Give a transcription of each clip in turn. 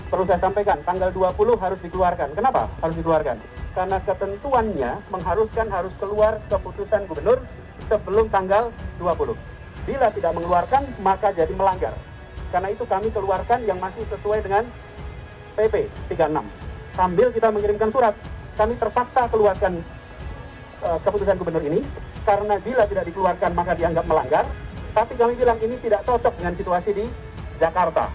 Perlu saya sampaikan, tanggal 20 harus dikeluarkan. Kenapa harus dikeluarkan? Karena ketentuannya mengharuskan harus keluar keputusan gubernur sebelum tanggal 20. Bila tidak mengeluarkan, maka jadi melanggar. Karena itu kami keluarkan yang masih sesuai dengan PP 36. Sambil kita mengirimkan surat, kami terpaksa keluarkan keputusan gubernur ini, karena bila tidak dikeluarkan maka dianggap melanggar. Tapi kami bilang ini tidak cocok dengan situasi di Jakarta.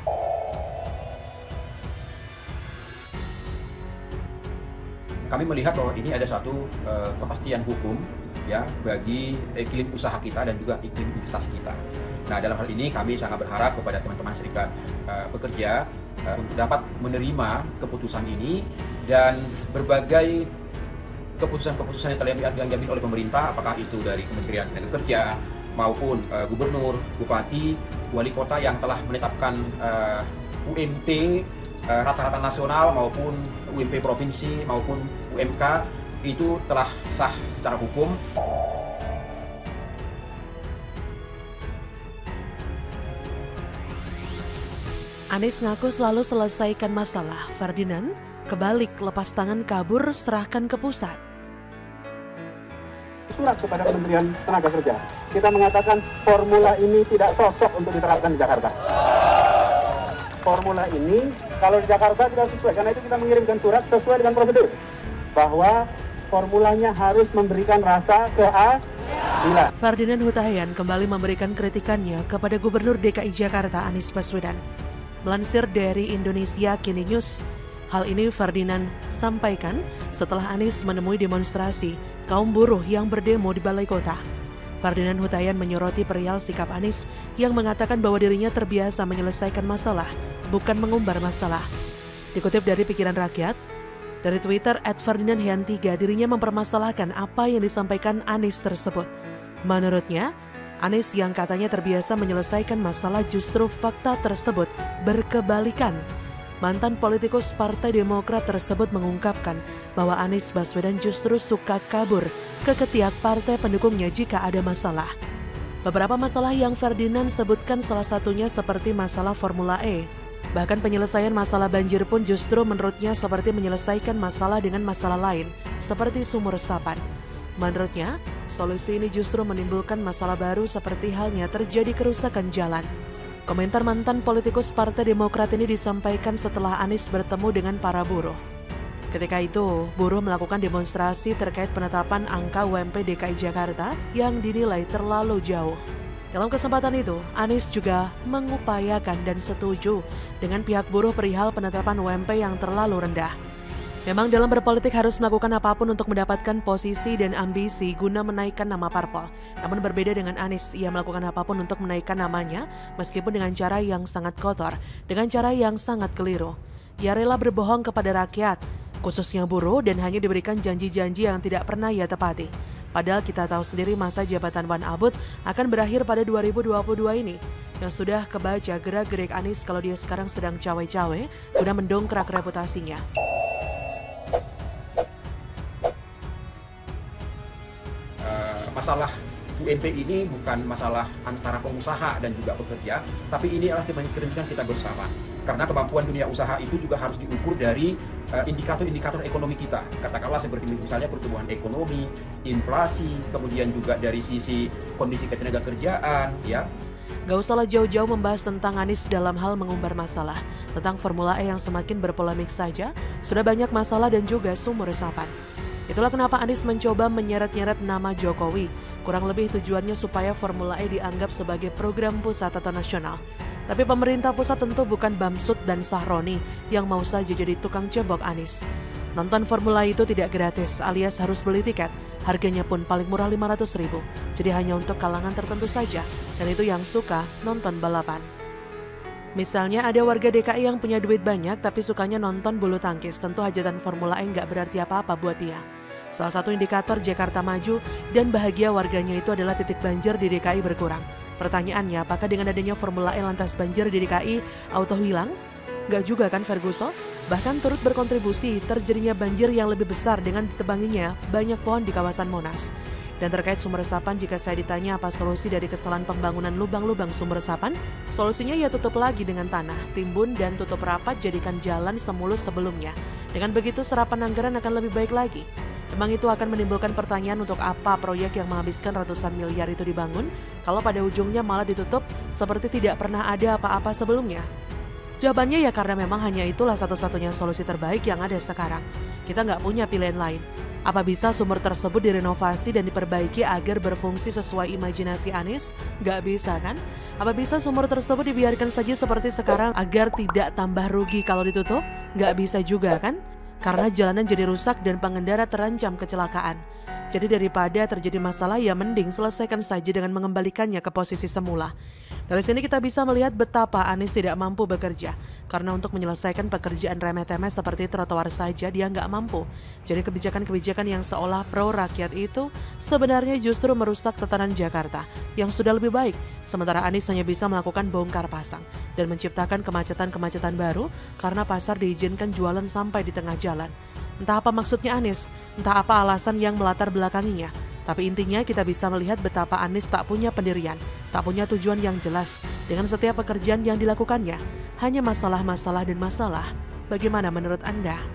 Kami melihat bahwa ini ada satu kepastian hukum ya bagi iklim usaha kita dan juga iklim investasi kita. Nah, dalam hal ini kami sangat berharap kepada teman-teman serikat pekerja untuk dapat menerima keputusan ini dan berbagai keputusan-keputusan yang telah diambil oleh pemerintah, apakah itu dari Kementerian Tenaga Kerja maupun gubernur, bupati, wali kota yang telah menetapkan UMP rata-rata nasional maupun UMP provinsi maupun UMK itu telah sah secara hukum. Anies ngaku selalu selesaikan masalah. Ferdinand kebalik, lepas tangan kabur, serahkan ke pusat. Surat kepada Kementerian Tenaga Kerja, kita mengatakan formula ini tidak cocok untuk diterapkan di Jakarta. Formula ini kalau di Jakarta tidak sesuai, karena itu kita mengirimkan surat sesuai dengan prosedur bahwa formulanya harus memberikan rasa keadilan. Ferdinand Hutahian kembali memberikan kritikannya kepada Gubernur DKI Jakarta Anies Baswedan. Melansir dari Indonesia Kini News, hal ini Ferdinand sampaikan setelah Anies menemui demonstrasi kaum buruh yang berdemo di Balai Kota. Ferdinand Hutahian menyoroti perihal sikap Anies yang mengatakan bahwa dirinya terbiasa menyelesaikan masalah, bukan mengumbar masalah. Dikutip dari Pikiran Rakyat, dari Twitter @FerdinandHian3, dirinya mempermasalahkan apa yang disampaikan Anies tersebut. Menurutnya, Anies yang katanya terbiasa menyelesaikan masalah justru fakta tersebut berkebalikan. Mantan politikus Partai Demokrat tersebut mengungkapkan bahwa Anies Baswedan justru suka kabur ke ketiak partai pendukungnya jika ada masalah. Beberapa masalah yang Ferdinand sebutkan salah satunya seperti masalah Formula E. Bahkan penyelesaian masalah banjir pun justru menurutnya seperti menyelesaikan masalah dengan masalah lain, seperti sumur resapan. Menurutnya, solusi ini justru menimbulkan masalah baru seperti halnya terjadi kerusakan jalan. Komentar mantan politikus Partai Demokrat ini disampaikan setelah Anies bertemu dengan para buruh. Ketika itu, buruh melakukan demonstrasi terkait penetapan angka UMP DKI Jakarta yang dinilai terlalu jauh. Dalam kesempatan itu, Anies juga mengupayakan dan setuju dengan pihak buruh perihal penetapan UMP yang terlalu rendah. Memang dalam berpolitik harus melakukan apapun untuk mendapatkan posisi dan ambisi guna menaikkan nama parpol. Namun berbeda dengan Anies, ia melakukan apapun untuk menaikkan namanya meskipun dengan cara yang sangat kotor, dengan cara yang sangat keliru. Ia rela berbohong kepada rakyat, khususnya buruh, dan hanya diberikan janji-janji yang tidak pernah ia tepati. Padahal kita tahu sendiri masa jabatan Wan Abut akan berakhir pada 2022 ini. Yang sudah kebaca gerak-gerik Anies kalau dia sekarang sedang cawe-cawe guna mendongkrak reputasinya. Masalah UMP ini bukan masalah antara pengusaha dan juga pekerja, tapi ini adalah kepentingan kita bersama. Karena kemampuan dunia usaha itu juga harus diukur dari indikator-indikator ekonomi kita. Katakanlah seperti misalnya pertumbuhan ekonomi, inflasi, kemudian juga dari sisi kondisi ketenagakerjaan, ya. Gak usahlah jauh-jauh membahas tentang Anies dalam hal mengumbar masalah. Tentang Formula E yang semakin berpolemik saja, sudah banyak masalah dan juga sumur resapan. Itulah kenapa Anies mencoba menyeret-nyeret nama Jokowi. Kurang lebih tujuannya supaya Formula E dianggap sebagai program pusat atau nasional. Tapi pemerintah pusat tentu bukan Bamsud dan Sahroni yang mau saja jadi tukang cebok Anies. Nonton Formula itu tidak gratis alias harus beli tiket. Harganya pun paling murah 500.000. Jadi hanya untuk kalangan tertentu saja. Dan itu yang suka nonton balapan. Misalnya ada warga DKI yang punya duit banyak tapi sukanya nonton bulu tangkis. Tentu hajatan Formula E nggak berarti apa-apa buat dia. Salah satu indikator Jakarta maju dan bahagia warganya itu adalah titik banjir di DKI berkurang. Pertanyaannya, apakah dengan adanya Formula E lantas banjir di DKI auto hilang? Nggak juga kan Ferguson? Bahkan turut berkontribusi terjadinya banjir yang lebih besar dengan ditebanginya banyak pohon di kawasan Monas. Dan terkait sumber resapan, jika saya ditanya apa solusi dari kesalahan pembangunan lubang-lubang sumber resapan, solusinya ya tutup lagi dengan tanah, timbun dan tutup rapat, jadikan jalan semulus sebelumnya. Dengan begitu serapan anggaran akan lebih baik lagi. Memang itu akan menimbulkan pertanyaan untuk apa proyek yang menghabiskan ratusan miliar itu dibangun, kalau pada ujungnya malah ditutup seperti tidak pernah ada apa-apa sebelumnya. Jawabannya ya karena memang hanya itulah satu-satunya solusi terbaik yang ada sekarang. Kita nggak punya pilihan lain. Apa bisa sumber tersebut direnovasi dan diperbaiki agar berfungsi sesuai imajinasi Anies? Nggak bisa kan? Apa bisa sumur tersebut dibiarkan saja seperti sekarang agar tidak tambah rugi kalau ditutup? Nggak bisa juga kan? Karena jalanan jadi rusak dan pengendara terancam kecelakaan. Jadi daripada terjadi masalah ya mending selesaikan saja dengan mengembalikannya ke posisi semula. Dari sini kita bisa melihat betapa Anies tidak mampu bekerja. Karena untuk menyelesaikan pekerjaan remeh-temeh seperti trotoar saja dia nggak mampu. Jadi kebijakan-kebijakan yang seolah pro rakyat itu sebenarnya justru merusak tatanan Jakarta yang sudah lebih baik. Sementara Anies hanya bisa melakukan bongkar pasang dan menciptakan kemacetan-kemacetan baru karena pasar diizinkan jualan sampai di tengah jalan. Entah apa maksudnya Anies, entah apa alasan yang melatar belakanginya. Tapi intinya kita bisa melihat betapa Anies tak punya pendirian, tak punya tujuan yang jelas dengan setiap pekerjaan yang dilakukannya. Hanya masalah dan masalah. Bagaimana menurut Anda?